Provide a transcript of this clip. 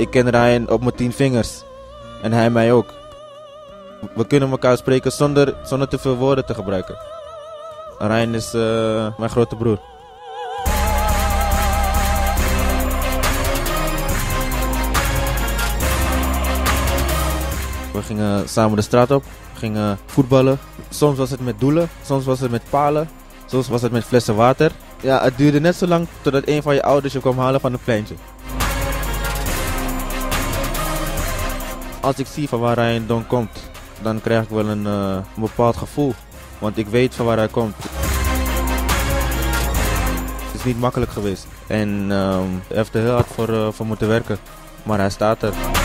Ik ken Ryan op mijn 10 vingers. En hij mij ook. We kunnen elkaar spreken zonder te veel woorden te gebruiken. Ryan is mijn grote broer. We gingen samen de straat op, gingen voetballen. Soms was het met doelen, soms was het met palen, soms was het met flessen water. Ja, het duurde net zo lang totdat een van je ouders je kwam halen van een pleintje. Als ik zie van waar Ryan dan komt, dan krijg ik wel een bepaald gevoel. Want ik weet van waar hij komt. Het is niet makkelijk geweest. En hij heeft er heel hard voor moeten werken. Maar hij staat er.